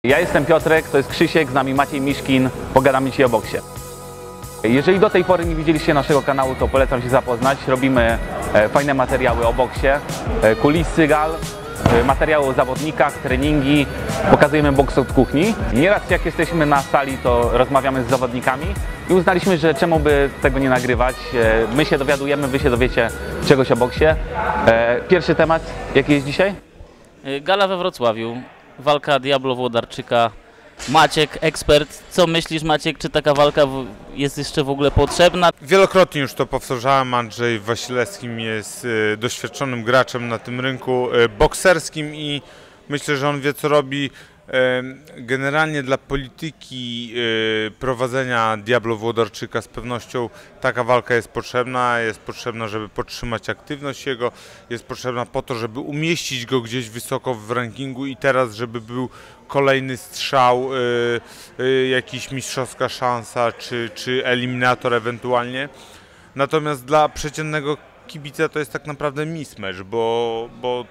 Ja jestem Piotrek, to jest Krzysiek, z nami Maciej Miszkin, pogadamy dzisiaj o boksie. Jeżeli do tej pory nie widzieliście naszego kanału, to polecam się zapoznać. Robimy fajne materiały o boksie, kulisy gal, materiały o zawodnikach, treningi, pokazujemy boks od kuchni. Nieraz jak jesteśmy na sali, to rozmawiamy z zawodnikami i uznaliśmy, że czemu by tego nie nagrywać. My się dowiadujemy, wy się dowiecie czegoś o boksie. Pierwszy temat, jaki jest dzisiaj? Gala we Wrocławiu, walka Diablo Włodarczyka. Maciek, ekspert, co myślisz, Maciek, czy taka walka jest jeszcze w ogóle potrzebna? Wielokrotnie już to powtarzałem, Andrzej Wasilewskim jest doświadczonym graczem na tym rynku bokserskim i myślę, że on wie, co robi. Generalnie dla polityki prowadzenia Diablo Włodarczyka z pewnością taka walka jest potrzebna, żeby podtrzymać aktywność jego, jest potrzebna po to, żeby umieścić go gdzieś wysoko w rankingu i teraz, żeby był kolejny strzał, jakiś mistrzowska szansa czy eliminator ewentualnie. Natomiast dla przeciętnego kibica to jest tak naprawdę mismatch, bo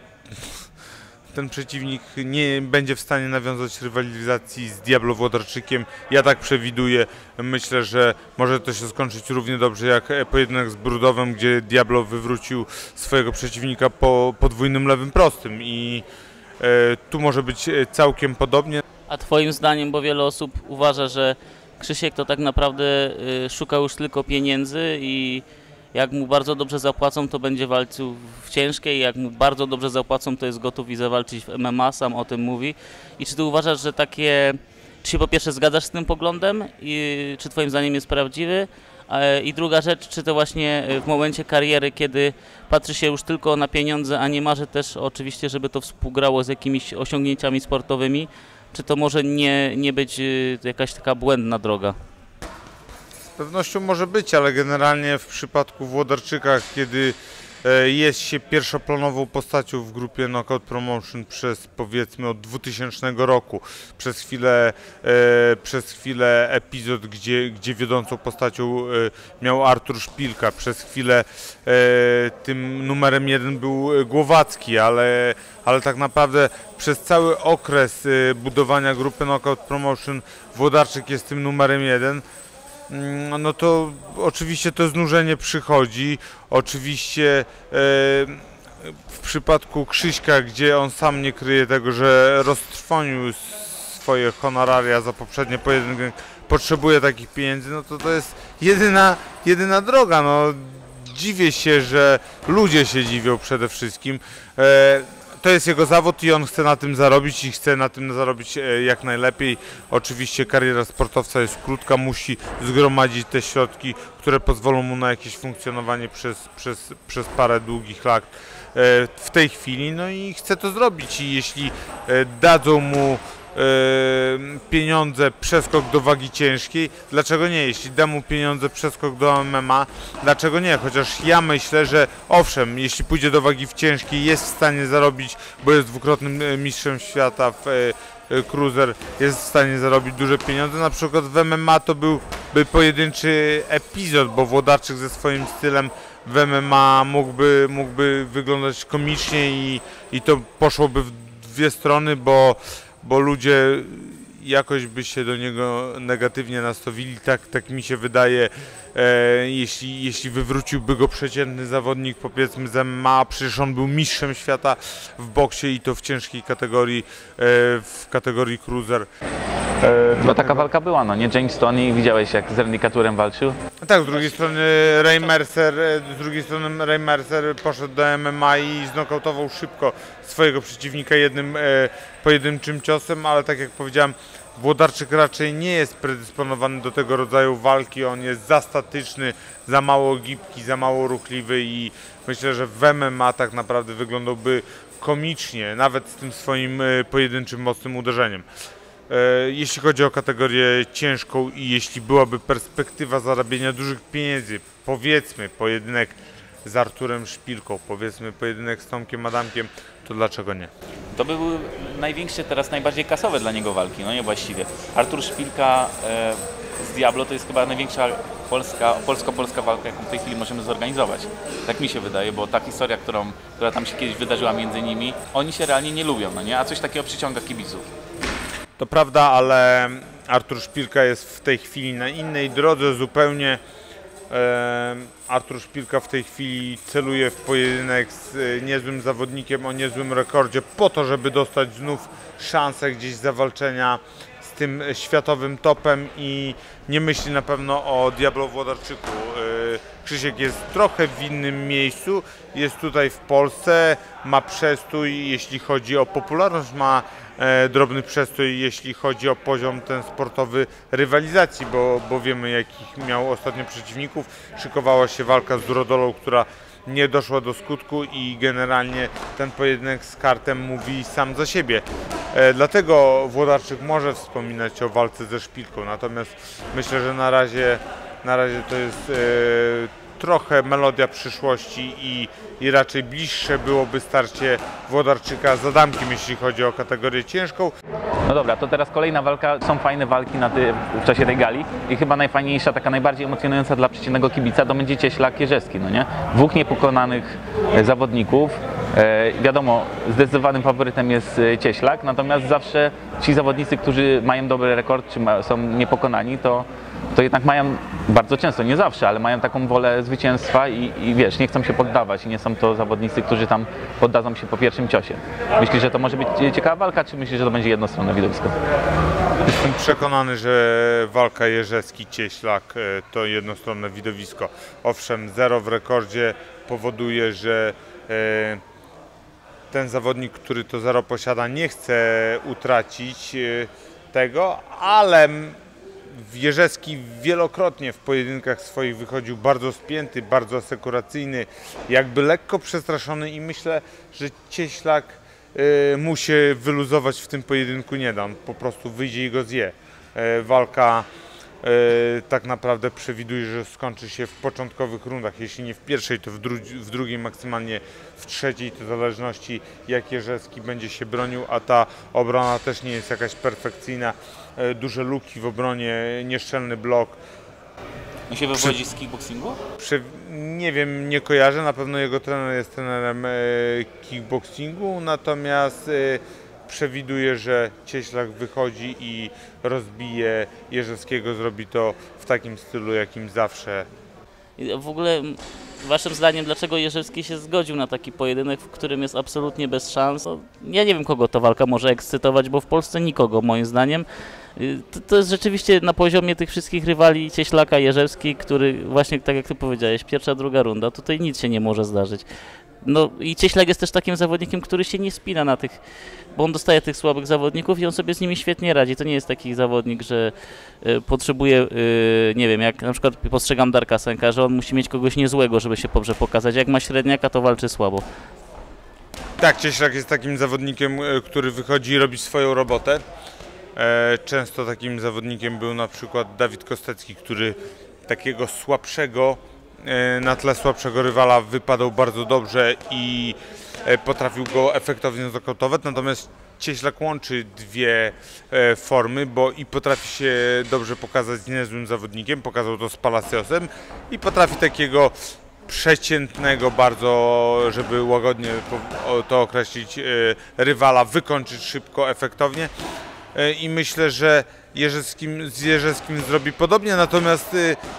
ten przeciwnik nie będzie w stanie nawiązać rywalizacji z Diablo Włodarczykiem. Ja tak przewiduję. Myślę, że może to się skończyć równie dobrze jak pojedynek z Brudowem, gdzie Diablo wywrócił swojego przeciwnika po podwójnym lewym prostym i tu może być całkiem podobnie. A twoim zdaniem, bo wiele osób uważa, że Krzysiek to tak naprawdę szuka już tylko pieniędzy i jak mu bardzo dobrze zapłacą, to będzie walczył w ciężkiej, jak mu bardzo dobrze zapłacą, to jest gotów i zawalczyć w MMA, sam o tym mówi. I czy ty uważasz, że czy się po pierwsze zgadzasz z tym poglądem i czy twoim zdaniem jest prawdziwy? I druga rzecz, czy to właśnie w momencie kariery, kiedy patrzy się już tylko na pieniądze, a nie marzy też oczywiście, żeby to współgrało z jakimiś osiągnięciami sportowymi, czy to może nie być jakaś taka błędna droga? Z pewnością może być, ale generalnie w przypadku Włodarczyka, kiedy jest się pierwszoplanową postacią w grupie Knockout Promotion przez powiedzmy od 2000 roku, przez chwilę epizod, gdzie wiodącą postacią miał Artur Szpilka, przez chwilę tym numerem 1 był Głowacki, ale tak naprawdę przez cały okres budowania grupy Knockout Promotion Włodarczyk jest tym numerem 1. No to oczywiście to znużenie przychodzi, oczywiście w przypadku Krzyśka, gdzie on sam nie kryje tego, że roztrwonił swoje honoraria za poprzednie pojedynki, potrzebuje takich pieniędzy, no to jest jedyna droga. No, dziwię się, że ludzie się dziwią przede wszystkim. To jest jego zawód i on chce na tym zarobić i chce na tym zarobić jak najlepiej. Oczywiście kariera sportowca jest krótka, musi zgromadzić te środki, które pozwolą mu na jakieś funkcjonowanie przez parę długich lat w tej chwili. No i chce to zrobić i jeśli dadzą mu pieniądze, przeskok do wagi ciężkiej, dlaczego nie? Jeśli da mu pieniądze, przeskok do MMA, dlaczego nie? Chociaż ja myślę, że owszem, jeśli pójdzie do wagi w ciężkiej, jest w stanie zarobić, bo jest dwukrotnym mistrzem świata w cruiser, jest w stanie zarobić duże pieniądze. Na przykład w MMA to byłby pojedynczy epizod, bo Włodarczyk ze swoim stylem w MMA mógłby wyglądać komicznie i to poszłoby w dwie strony, bo ludzie jakoś by się do niego negatywnie nastawili, tak mi się wydaje, jeśli wywróciłby go przeciętny zawodnik, powiedzmy z MMA, przecież on był mistrzem świata w boksie i to w ciężkiej kategorii, w kategorii cruiser. No taka walka była, no nie? James Toney, widziałeś jak z Renicaturem walczył? Tak, z drugiej strony Ray Mercer poszedł do MMA i znokautował szybko swojego przeciwnika jednym pojedynczym ciosem, ale tak jak powiedziałem, Włodarczyk raczej nie jest predysponowany do tego rodzaju walki, on jest za statyczny, za mało gibki, za mało ruchliwy i myślę, że w MMA tak naprawdę wyglądałby komicznie, nawet z tym swoim pojedynczym mocnym uderzeniem. Jeśli chodzi o kategorię ciężką i jeśli byłaby perspektywa zarabiania dużych pieniędzy, powiedzmy pojedynek z Arturem Szpilką, powiedzmy pojedynek z Tomkiem Adamkiem, to dlaczego nie? To by były największe, teraz najbardziej kasowe dla niego walki, no nie właściwie. Artur Szpilka z Diablo to jest chyba największa polska walka, jaką w tej chwili możemy zorganizować. Tak mi się wydaje, bo ta historia, która tam się kiedyś wydarzyła między nimi, oni się realnie nie lubią, no nie? A coś takiego przyciąga kibiców. To prawda, ale Artur Szpilka jest w tej chwili na innej drodze zupełnie. Artur Szpilka w tej chwili celuje w pojedynek z niezłym zawodnikiem o niezłym rekordzie po to, żeby dostać znów szansę gdzieś zawalczenia z tym światowym topem i nie myśli na pewno o Diablo Włodarczyku. Krzysiek jest trochę w innym miejscu, jest tutaj w Polsce, ma przestój jeśli chodzi o popularność, ma drobny przestój jeśli chodzi o poziom ten sportowy rywalizacji, bo wiemy jakich miał ostatnio przeciwników. Szykowała się walka z Durodolą, która nie doszła do skutku i generalnie ten pojedynek z Kartem mówi sam za siebie. Dlatego Włodarczyk może wspominać o walce ze Szpilką, natomiast myślę, że na razie to jest trochę melodia przyszłości i raczej bliższe byłoby starcie Włodarczyka z Adamkiem, jeśli chodzi o kategorię ciężką. No dobra, to teraz kolejna walka. Są fajne walki w czasie tej gali i chyba najfajniejsza, taka najbardziej emocjonująca dla przeciwnego kibica to będzie Cieślak Jerzewski, no nie? Dwóch niepokonanych zawodników. Wiadomo, zdecydowanym faworytem jest Cieślak, natomiast zawsze ci zawodnicy, którzy mają dobry rekord, czy są niepokonani, to jednak mają, bardzo często, nie zawsze, ale mają taką wolę zwycięstwa i wiesz, nie chcą się poddawać i nie są to zawodnicy, którzy tam poddadzą się po pierwszym ciosie. Myślisz, że to może być ciekawa walka, czy myślisz, że to będzie jednostronne widowisko? Jestem przekonany, że walka Jerzewski-Cieślak to jednostronne widowisko. Owszem, 0 w rekordzie powoduje, że ten zawodnik, który to 0 posiada, nie chce utracić tego, ale Jerzewski wielokrotnie w pojedynkach swoich wychodził bardzo spięty, bardzo asekuracyjny, jakby lekko przestraszony i myślę, że Cieślak mu się wyluzować w tym pojedynku nie da, on po prostu wyjdzie i go zje. Walka tak naprawdę przewiduje, że skończy się w początkowych rundach, jeśli nie w pierwszej, to w drugiej, maksymalnie w trzeciej, to w zależności jak Jerzewski będzie się bronił, a ta obrona też nie jest jakaś perfekcyjna, duże luki w obronie, nieszczelny blok. On się wywodzi z kickboxingu? Nie wiem, nie kojarzę, na pewno jego trener jest trenerem kickboxingu, natomiast przewiduje, że Cieślak wychodzi i rozbije Jerzewskiego, zrobi to w takim stylu, jakim zawsze. W ogóle waszym zdaniem, dlaczego Jerzewski się zgodził na taki pojedynek, w którym jest absolutnie bez szans? Ja nie wiem, kogo ta walka może ekscytować, bo w Polsce nikogo, moim zdaniem. To jest rzeczywiście na poziomie tych wszystkich rywali Cieślaka, Jerzewski, który właśnie, tak jak ty powiedziałeś, pierwsza, druga runda, tutaj nic się nie może zdarzyć. No i Cieślak jest też takim zawodnikiem, który się nie spina na tych, bo on dostaje tych słabych zawodników i on sobie z nimi świetnie radzi. To nie jest taki zawodnik, że potrzebuje, nie wiem, jak na przykład postrzegam Darka Sęka, że on musi mieć kogoś niezłego, żeby się dobrze pokazać. Jak ma średniaka, to walczy słabo. Tak, Cieślak jest takim zawodnikiem, który wychodzi i robi swoją robotę. Często takim zawodnikiem był na przykład Dawid Kostecki, który takiego słabszego, na tle słabszego rywala wypadał bardzo dobrze i potrafił go efektownie znokautować, natomiast Cieślak łączy dwie formy, bo i potrafi się dobrze pokazać z niezłym zawodnikiem, pokazał to z Palaciosem, i potrafi takiego przeciętnego bardzo, żeby łagodnie to określić, rywala wykończyć szybko, efektownie. I myślę, że z Jerzewskim zrobi podobnie, natomiast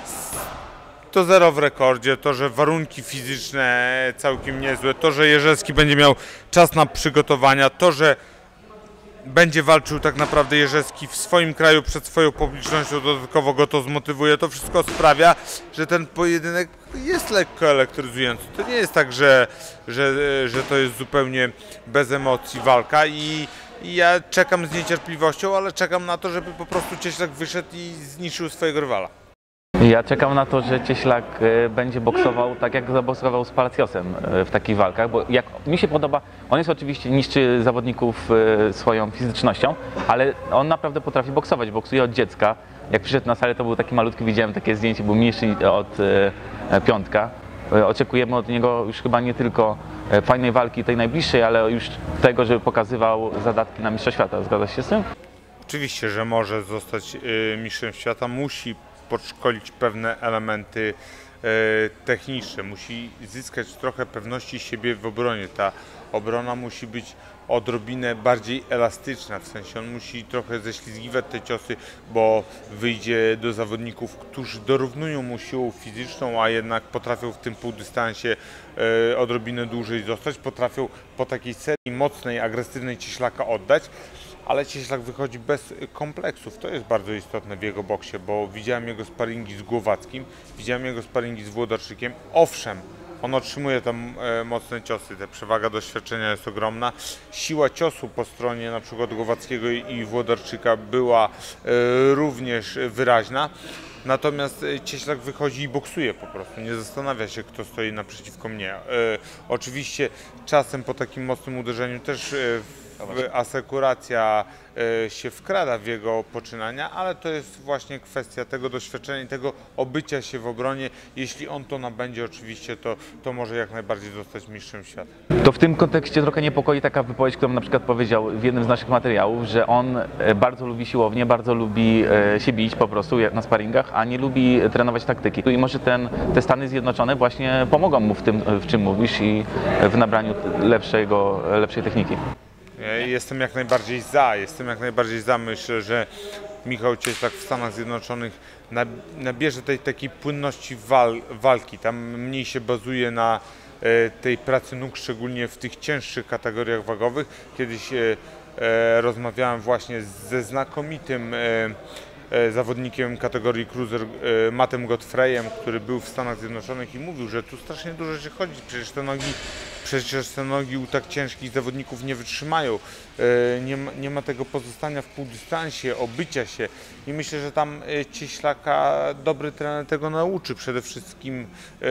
to 0 w rekordzie, to, że warunki fizyczne całkiem niezłe, to, że Jerzewski będzie miał czas na przygotowania, to, że będzie walczył tak naprawdę Jerzewski w swoim kraju przed swoją publicznością, dodatkowo go to zmotywuje, to wszystko sprawia, że ten pojedynek jest lekko elektryzujący. To nie jest tak, że to jest zupełnie bez emocji walka i ja czekam z niecierpliwością, ale czekam na to, żeby po prostu Cieślak wyszedł i zniszczył swojego rywala. Ja czekam na to, że Cieślak będzie boksował tak, jak zaboksował z Palaciosem w takich walkach, bo jak mi się podoba, on jest oczywiście, niszczy zawodników swoją fizycznością, ale on naprawdę potrafi boksować, boksuje od dziecka. Jak przyszedł na salę, to był taki malutki, widziałem takie zdjęcie, był mniejszy od piątka. Oczekujemy od niego już chyba nie tylko fajnej walki tej najbliższej, ale już tego, żeby pokazywał zadatki na mistrza świata. Zgadza się z tym? Oczywiście, że może zostać mistrzem świata, musi podszkolić pewne elementy techniczne, musi zyskać trochę pewności siebie w obronie. Ta Obrona musi być odrobinę bardziej elastyczna, w sensie on musi trochę ześlizgiwać te ciosy, bo wyjdzie do zawodników, którzy dorównują mu siłą fizyczną, a jednak potrafią w tym półdystansie odrobinę dłużej zostać, potrafią po takiej serii mocnej, agresywnej cieślaka oddać, ale cieślak wychodzi bez kompleksów. To jest bardzo istotne w jego boksie, bo widziałem jego sparingi z Głowackim, widziałem jego sparingi z Włodarczykiem. Owszem, on otrzymuje tam mocne ciosy, ta przewaga doświadczenia jest ogromna. Siła ciosu po stronie na przykład Głowackiego i Włodarczyka była również wyraźna. Natomiast cieślak wychodzi i boksuje po prostu, nie zastanawia się, kto stoi naprzeciwko mnie. Oczywiście czasem po takim mocnym uderzeniu też asekuracja się wkrada w jego poczynania, ale to jest właśnie kwestia tego doświadczenia i tego obycia się w obronie. Jeśli on to nabędzie oczywiście, to może jak najbardziej zostać mistrzem świata. To w tym kontekście trochę niepokoi taka wypowiedź, którą na przykład powiedział w jednym z naszych materiałów, że on bardzo lubi siłownię, bardzo lubi się bić po prostu na sparingach, a nie lubi trenować taktyki. I może te Stany Zjednoczone właśnie pomogą mu w tym, w czym mówisz i w nabraniu lepszej techniki. Jestem jak najbardziej za. Myślę, że Michał Cieślak w Stanach Zjednoczonych nabierze tej takiej płynności walki. Tam mniej się bazuje na tej pracy nóg, szczególnie w tych cięższych kategoriach wagowych. Kiedyś rozmawiałem właśnie ze znakomitym zawodnikiem kategorii cruiser Mattem Godfreyem, który był w Stanach Zjednoczonych i mówił, że tu strasznie dużo się chodzi, przecież te nogi u tak ciężkich zawodników nie wytrzymają, nie ma tego pozostania w półdystansie, obycia się i myślę, że tam Cieślaka dobry trener tego nauczy. Przede wszystkim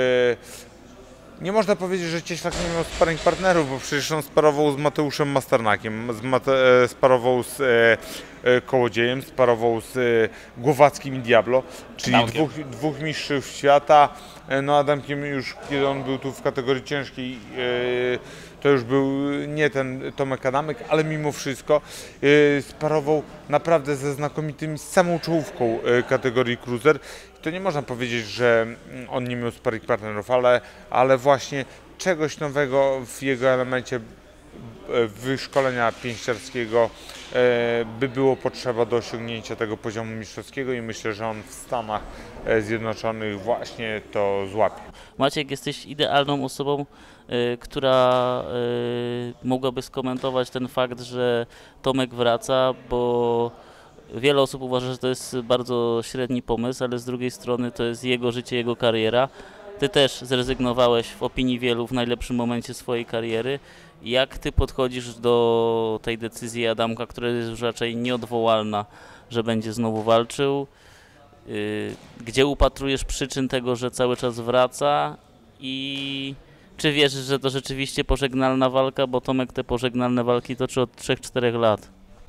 nie można powiedzieć, że Cieślak nie miał sparring partnerów, bo przecież on sparował z Mateuszem Masternakiem, sparował z Kołodziejem, sparował z Głowackim i Diablo, czyli dwóch mistrzów świata. No Adamkiem już, kiedy on był tu w kategorii ciężkiej, to już był nie ten Tomek Adamek, ale mimo wszystko sparował naprawdę ze znakomitymi, z samą czołówką kategorii cruiser. To nie można powiedzieć, że on nie miał sparring partnerów, ale właśnie czegoś nowego w jego elemencie wyszkolenia pięściarskiego by było potrzeba do osiągnięcia tego poziomu mistrzowskiego i myślę, że on w Stanach Zjednoczonych właśnie to złapie. Maciek, jesteś idealną osobą, która mogłaby skomentować ten fakt, że Tomek wraca, bo wiele osób uważa, że to jest bardzo średni pomysł, ale z drugiej strony to jest jego życie, jego kariera. Ty też zrezygnowałeś w opinii wielu w najlepszym momencie swojej kariery. Jak ty podchodzisz do tej decyzji Adamka, która jest już raczej nieodwołalna, że będzie znowu walczył? Gdzie upatrujesz przyczyn tego, że cały czas wraca i czy wierzysz, że to rzeczywiście pożegnalna walka, bo Tomek te pożegnalne walki toczy od 3-4 lat?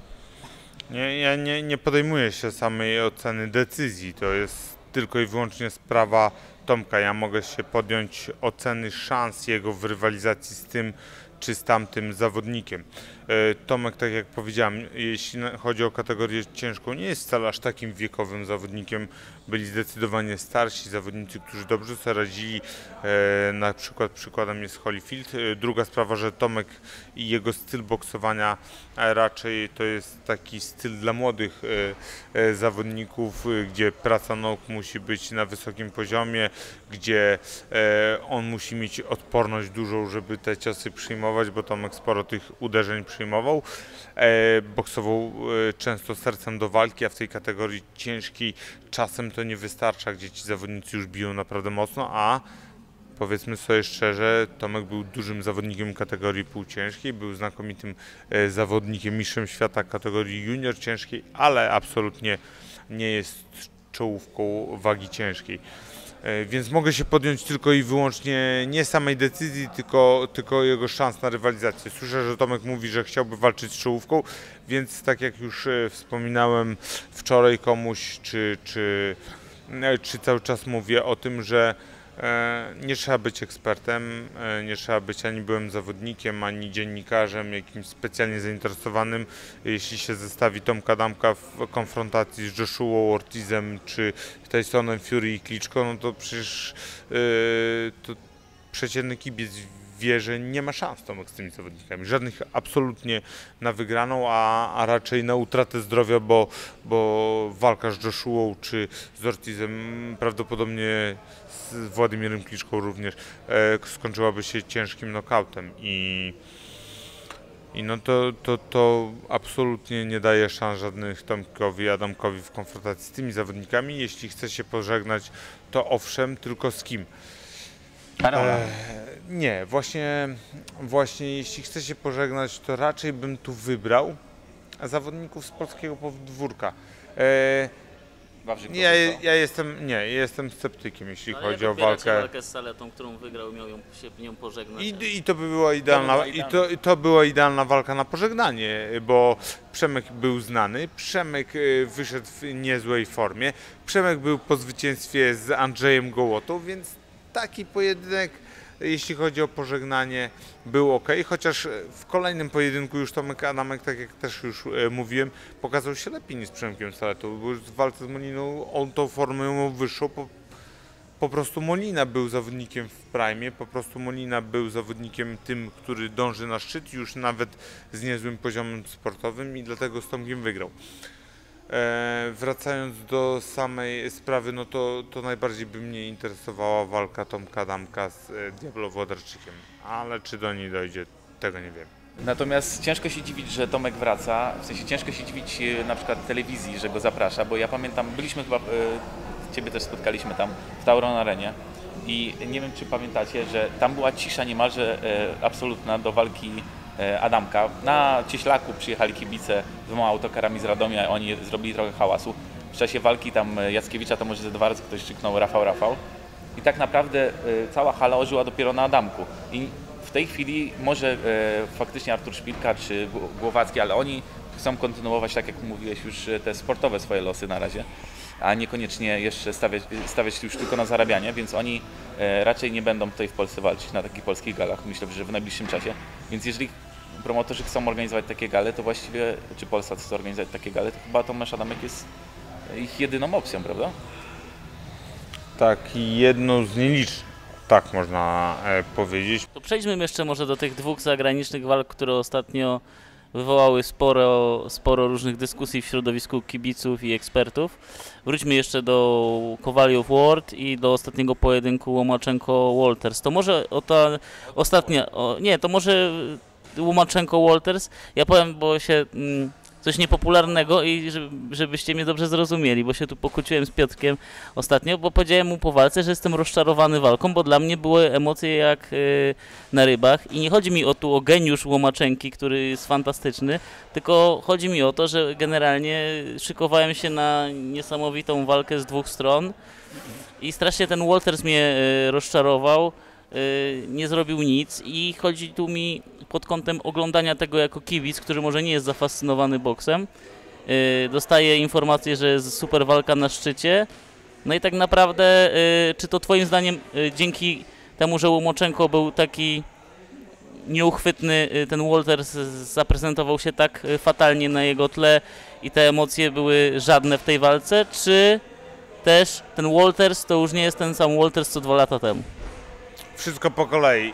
Ja nie podejmuję się samej oceny decyzji, to jest tylko i wyłącznie sprawa Tomka. Ja mogę się podjąć oceny szans jego w rywalizacji z tym czy z tamtym zawodnikiem. Tomek, tak jak powiedziałem, jeśli chodzi o kategorię ciężką, nie jest wcale aż takim wiekowym zawodnikiem. Byli zdecydowanie starsi zawodnicy, którzy dobrze sobie radzili. Na przykład przykładem jest Holyfield. Druga sprawa, że Tomek i jego styl boksowania raczej to jest taki styl dla młodych zawodników, gdzie praca nóg musi być na wysokim poziomie, gdzie on musi mieć odporność dużą, żeby te ciosy przyjmować, bo Tomek sporo tych uderzeń przyjmował. Boksował często sercem do walki, a w tej kategorii ciężkiej czasem to nie wystarcza, gdzie ci zawodnicy już biją naprawdę mocno, a powiedzmy sobie szczerze, Tomek był dużym zawodnikiem kategorii półciężkiej, był znakomitym zawodnikiem, mistrzem świata kategorii junior ciężkiej, ale absolutnie nie jest czołówką wagi ciężkiej. Więc mogę się podjąć tylko i wyłącznie nie samej decyzji, tylko jego szans na rywalizację. Słyszę, że Tomek mówi, że chciałby walczyć z czołówką, więc tak jak już wspominałem wczoraj komuś, czy cały czas mówię o tym, że nie trzeba być ekspertem, nie trzeba być ani byłym zawodnikiem, ani dziennikarzem jakimś specjalnie zainteresowanym. Jeśli się zestawi Tomka Adamka w konfrontacji z Joshuą Ortizem czy Tysonem Fury i Klitschko, no to przecież to przeciętny kibiec wie, że nie ma szans Tomek z tymi zawodnikami. Żadnych absolutnie na wygraną, a raczej na utratę zdrowia, bo walka z Joshuą czy z Ortizem, prawdopodobnie z Władimirem Kliczką również, skończyłaby się ciężkim knockoutem i no to absolutnie nie daje szans żadnych Tomkowi, Adamkowi w konfrontacji z tymi zawodnikami. Jeśli chce się pożegnać, to owszem, tylko z kim? Nie, właśnie jeśli chce się pożegnać, to raczej bym tu wybrał zawodników z polskiego podwórka. Jestem sceptykiem, jeśli chodzi o walkę z Saletą, którą wygrał, miał się nią pożegnać. I to by była idealna, to była idealna walka na pożegnanie, bo Przemek był znany, Przemek wyszedł w niezłej formie, Przemek był po zwycięstwie z Andrzejem Gołotą, więc taki pojedynek, jeśli chodzi o pożegnanie, był ok, chociaż w kolejnym pojedynku już Tomek Adamek, tak jak też już mówiłem, pokazał się lepiej niż z Przemkiem Saletą, bo już w walce z Moliną on tą formę wyższą, po prostu Molina był zawodnikiem w prime, po prostu Molina był zawodnikiem tym, który dąży na szczyt, już nawet z niezłym poziomem sportowym i dlatego z Tomkiem wygrał. Wracając do samej sprawy, no to najbardziej by mnie interesowała walka Tomka Adamka z Diablo Włodarczykiem, ale czy do niej dojdzie, tego nie wiem. Natomiast ciężko się dziwić, że Tomek wraca, w sensie ciężko się dziwić na przykład telewizji, że go zaprasza, bo ja pamiętam, byliśmy chyba, Ciebie też spotkaliśmy tam w Tauron Arenie i nie wiem, czy pamiętacie, że tam była cisza niemalże absolutna do walki Adamka. Na Cieślaku przyjechali kibice z dwoma autokarami z Radomia, oni zrobili trochę hałasu. W czasie walki tam Jackiewicza to może ze 2 razy ktoś krzyknął Rafał. I tak naprawdę cała hala ożyła dopiero na Adamku. I w tej chwili może faktycznie Artur Szpilka czy Głowacki, ale oni chcą kontynuować, tak jak mówiłeś, już te sportowe swoje losy na razie, a niekoniecznie jeszcze stawiać już tylko na zarabianie, więc oni raczej nie będą tutaj w Polsce walczyć na takich polskich galach, myślę, że w najbliższym czasie. Więc jeżeli promotorzy chcą organizować takie gale, to właściwie, czy Polsat chce organizować takie gale, to chyba Tomasz Adamek jest ich jedyną opcją, prawda? Tak, jedną z nielicznych, tak można powiedzieć. To przejdźmy jeszcze może do tych 2 zagranicznych walk, które ostatnio wywołały sporo różnych dyskusji w środowisku kibiców i ekspertów. Wróćmy jeszcze do Kowaliow Ward i do ostatniego pojedynku Łomaczenko-Walters. To może ta ostatnia, to może Łomaczenko-Walters. Ja powiem, bo się coś niepopularnego i żebyście mnie dobrze zrozumieli, bo się tu pokłóciłem z Piotrkiem ostatnio, bo powiedziałem mu po walce, że jestem rozczarowany walką, bo dla mnie były emocje jak na rybach i nie chodzi mi o geniusz Łomaczenki, który jest fantastyczny, tylko chodzi mi o to, że generalnie szykowałem się na niesamowitą walkę z 2 stron i strasznie ten Walters mnie rozczarował. Nie zrobił nic i chodzi tu mi pod kątem oglądania tego jako kibic, który może nie jest zafascynowany boksem. Dostaje informację, że jest super walka na szczycie. No i tak naprawdę, czy to twoim zdaniem dzięki temu, że Łomaczenko był taki nieuchwytny, ten Walters zaprezentował się tak fatalnie na jego tle i te emocje były żadne w tej walce, czy też ten Walters to już nie jest ten sam Walters co 2 lata temu? Wszystko po kolei.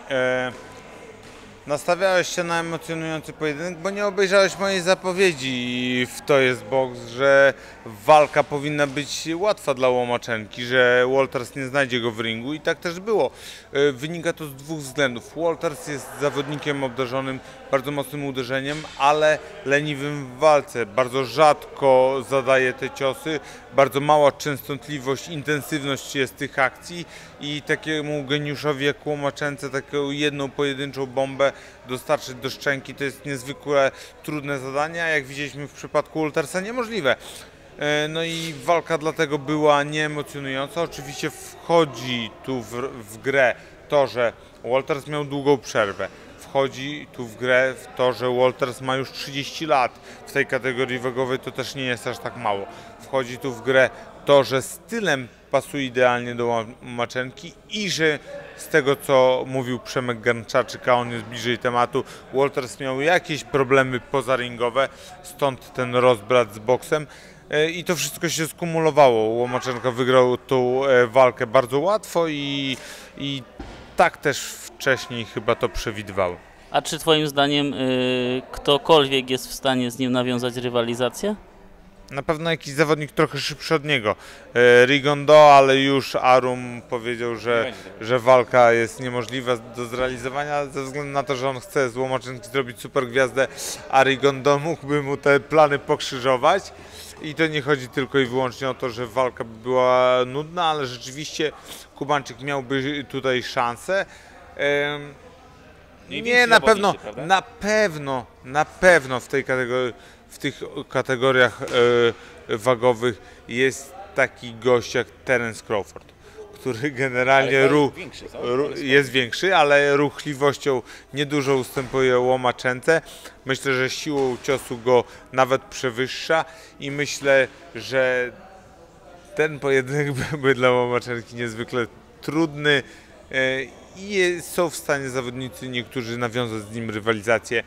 Nastawiałeś się na emocjonujący pojedynek, bo nie obejrzałeś mojej zapowiedzi w To jest boks, że walka powinna być łatwa dla Łomaczenki, że Walters nie znajdzie go w ringu i tak też było. Wynika to z 2 względów. Walters jest zawodnikiem obdarzonym bardzo mocnym uderzeniem, ale leniwym w walce. Bardzo rzadko zadaje te ciosy, bardzo mała częstotliwość, intensywność jest tych akcji i takiemu geniuszowi jak Łomaczence taką jedną pojedynczą bombę dostarczyć do szczęki to jest niezwykle trudne zadanie, a jak widzieliśmy w przypadku Waltersa niemożliwe. No i walka dlatego była nieemocjonująca. Oczywiście wchodzi tu w grę to, że Walters miał długą przerwę. Wchodzi tu w grę to, że Walters ma już 30 lat w tej kategorii wagowej, to też nie jest aż tak mało. Wchodzi tu w grę to, że stylem pasuje idealnie do Łomaczenki i że z tego, co mówił Przemek Garnczaczyk, a on jest bliżej tematu, Walters miał jakieś problemy pozaringowe, stąd ten rozbrat z boksem. I to wszystko się skumulowało. Łomaczenko wygrał tą walkę bardzo łatwo i tak też wcześniej chyba to przewidywały. A czy twoim zdaniem ktokolwiek jest w stanie z nim nawiązać rywalizację? Na pewno jakiś zawodnik trochę szybszy od niego. Rigondeaux, ale już Arum powiedział, że walka jest niemożliwa do zrealizowania ze względu na to, że on chce z Łomaczynki zrobić super gwiazdę, a Rigondeaux mógłby mu te plany pokrzyżować. I to nie chodzi tylko i wyłącznie o to, że walka była nudna, ale rzeczywiście Kubańczyk miałby tutaj szansę. Nie, na pewno w tych kategoriach wagowych jest taki gość jak Terence Crawford, który generalnie jest większy, ale ruchliwością niedużo ustępuje Łomaczence. Myślę, że siłą ciosu go nawet przewyższa i myślę, że ten pojedynek byłby dla Łomaczenki niezwykle trudny i są w stanie zawodnicy niektórzy nawiązać z nim rywalizację.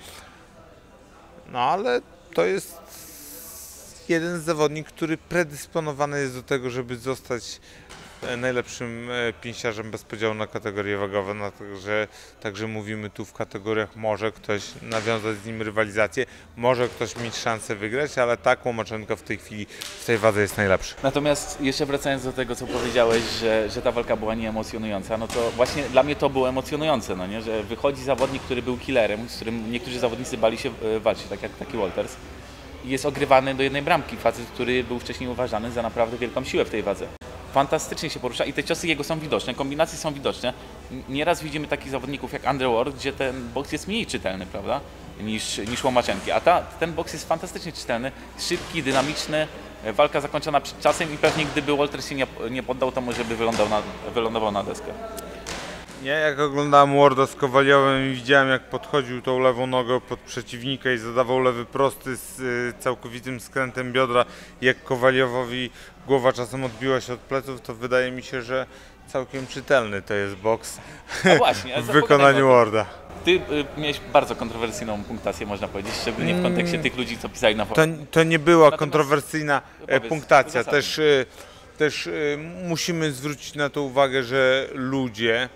No ale to jest jeden z zawodników, który predysponowany jest do tego, żeby zostać najlepszym pięściarzem bez podziału na kategorie wagowe, także mówimy tu w kategoriach może ktoś nawiązać z nim rywalizację, może ktoś mieć szansę wygrać, ale tak Łomaczenka w tej chwili w tej wadze jest najlepszy. Natomiast jeszcze wracając do tego, co powiedziałeś, że ta walka była nieemocjonująca, no to właśnie dla mnie to było emocjonujące, no nie? Że wychodzi zawodnik, który był killerem, z którym niektórzy zawodnicy bali się walczyć, tak jak taki Walters, i jest ogrywany do jednej bramki, facet, który był wcześniej uważany za naprawdę wielką siłę w tej wadze. Fantastycznie się porusza i te ciosy jego są widoczne, kombinacje są widoczne. Nieraz widzimy takich zawodników jak Andre Ward, gdzie ten boks jest mniej czytelny, prawda, niż Łomaczenki, a ten boks jest fantastycznie czytelny, szybki, dynamiczny, walka zakończona przed czasem i pewnie gdyby Walters się nie poddał, to może by wylądował na deskę. Nie, jak oglądałem Warda z Kowaliowem i widziałem, jak podchodził tą lewą nogą pod przeciwnika i zadawał lewy prosty z całkowitym skrętem biodra, jak Kowaliowowi głowa czasem odbiła się od pleców, to wydaje mi się, że całkiem czytelny to jest boks w wykonaniu Warda. Ty miałeś bardzo kontrowersyjną punktację, można powiedzieć, szczególnie w kontekście tych ludzi, co pisali na forum. To nie była kontrowersyjna punktacja. Też musimy zwrócić na to uwagę, że ludzie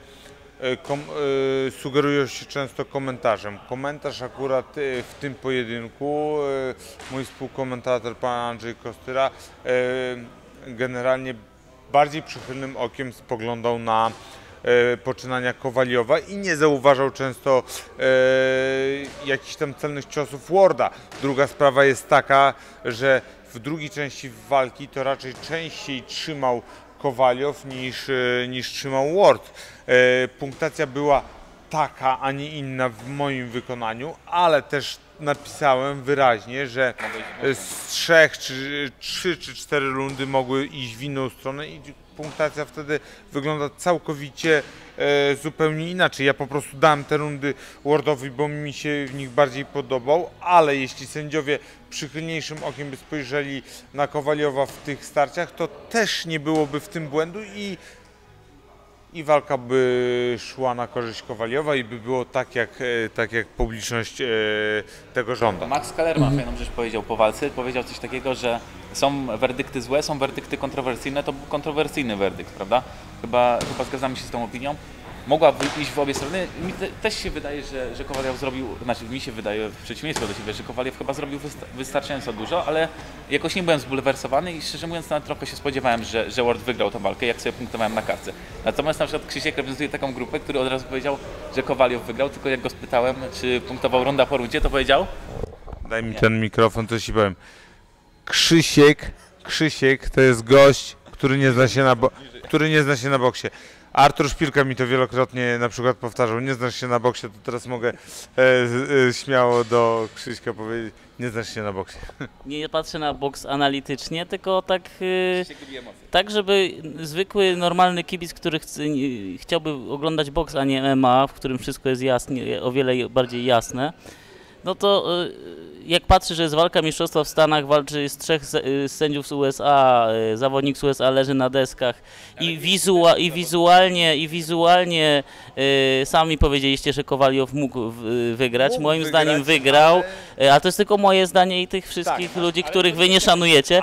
sugerują się często komentarzem. Komentarz akurat w tym pojedynku, mój współkomentator, pan Andrzej Kostyra, generalnie bardziej przychylnym okiem spoglądał na poczynania Kowaliowa i nie zauważał często jakichś tam celnych ciosów Warda. Druga sprawa jest taka, że w drugiej części walki to raczej częściej trzymał Kowaliow niż trzymał Ward. Punktacja była taka, a nie inna w moim wykonaniu, ale też napisałem wyraźnie, że z 3 czy 4 rundy mogły iść w inną stronę i punktacja wtedy wygląda całkowicie zupełnie inaczej. Ja po prostu dałem te rundy Wardowi, bo mi się w nich bardziej podobał, ale jeśli sędziowie przychylniejszym okiem by spojrzeli na Kowaliowa w tych starciach, to też nie byłoby w tym błędu i walka by szła na korzyść Kowaliowa i by było tak jak publiczność tego żąda. Max Kellerman fajną rzecz powiedział po walce, powiedział coś takiego, że są werdykty złe, są werdykty kontrowersyjne, to był kontrowersyjny werdykt, prawda? Chyba zgadzamy się z tą opinią. Mogła iść w obie strony. Mi też się wydaje, że Kowaliew zrobił, znaczy mi się wydaje w przeciwieństwie do siebie, że Kowaliew chyba zrobił wystarczająco dużo, ale jakoś nie byłem zbulwersowany i szczerze mówiąc nawet trochę się spodziewałem, że Ward wygrał tę walkę, jak sobie punktowałem na kartce. Natomiast na przykład Krzysiek reprezentuje taką grupę, który od razu powiedział, że Kowaliew wygrał, tylko jak go spytałem, czy punktował runda po rundzie, to powiedział? Daj mi ten mikrofon, to ci powiem. Krzysiek to jest gość, który nie zna się na boksie. Artur Szpilka mi to wielokrotnie na przykład powtarzał, nie znasz się na boksie, to teraz mogę śmiało do Krzyśka powiedzieć, nie znasz się na boksie. Nie patrzę na boks analitycznie, tylko tak żeby zwykły, normalny kibic, który chciałby oglądać boks, a nie MMA, w którym wszystko jest jasne, o wiele bardziej jasne, no to jak patrzy, że jest walka mistrzostwa w Stanach, walczy z 3 sędziów z USA, zawodnik z USA leży na deskach i wizualnie sami powiedzieliście, że Kowaliow mógł wygrać. Moim zdaniem wygrał, a to jest tylko moje zdanie i tych wszystkich ludzi, których wy nie szanujecie.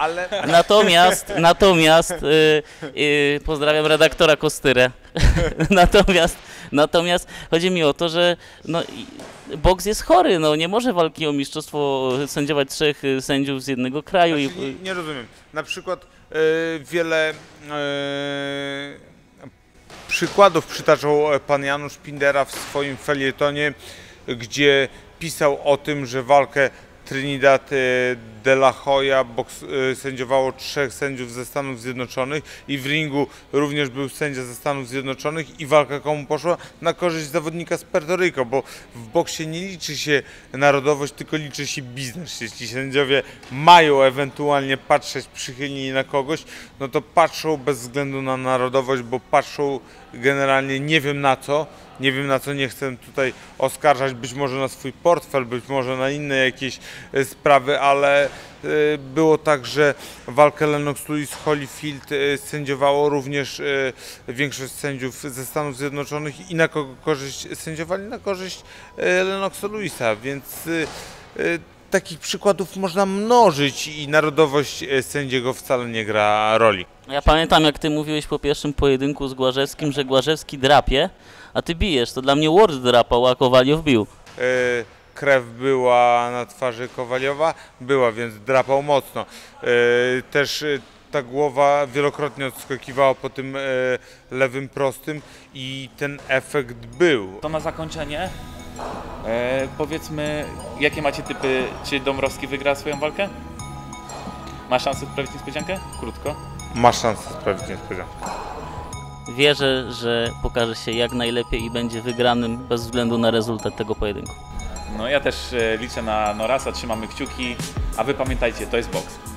Natomiast pozdrawiam redaktora Kostyrę. Natomiast chodzi mi o to, że no, boks jest chory, no nie może walki o mistrzostwo sędziować 3 sędziów z jednego kraju. Znaczy, nie rozumiem. Na przykład wiele przykładów przytaczał pan Janusz Pindera w swoim felietonie, gdzie pisał o tym, że walkę Trinidad de la Hoya sędziowało 3 sędziów ze Stanów Zjednoczonych i w ringu również był sędzia ze Stanów Zjednoczonych i walka komu poszła? Na korzyść zawodnika z Puerto Rico, bo w boksie nie liczy się narodowość, tylko liczy się biznes. Jeśli sędziowie mają ewentualnie patrzeć przychylniej na kogoś, no to patrzą bez względu na narodowość, bo patrzą generalnie nie wiem na co. Nie wiem na co, nie chcę tutaj oskarżać, być może na swój portfel, być może na inne jakieś sprawy, ale było tak, że walkę Lennox Lewis-Holyfield sędziowało również większość sędziów ze Stanów Zjednoczonych i na kogo korzyść sędziowali? Na korzyść Lennoxa Lewisa, więc takich przykładów można mnożyć i narodowość sędziego wcale nie gra roli. Ja pamiętam, jak ty mówiłeś po pierwszym pojedynku z Głażewskim, że Głażewski drapie, a ty bijesz. To dla mnie Ward drapał, a Kowaliow bił. Krew była na twarzy Kowaliowa? Była, więc drapał mocno. Też ta głowa wielokrotnie odskakiwała po tym lewym prostym i ten efekt był. To na zakończenie powiedzmy, jakie macie typy, czy Dąbrowski wygra swoją walkę? Ma szansę sprawić niespodziankę? Krótko. Ma szansę sprawić niespodziankę. Wierzę, że pokaże się jak najlepiej i będzie wygranym bez względu na rezultat tego pojedynku. No ja też liczę na Norasa, trzymamy kciuki, a wy pamiętajcie, to jest boks.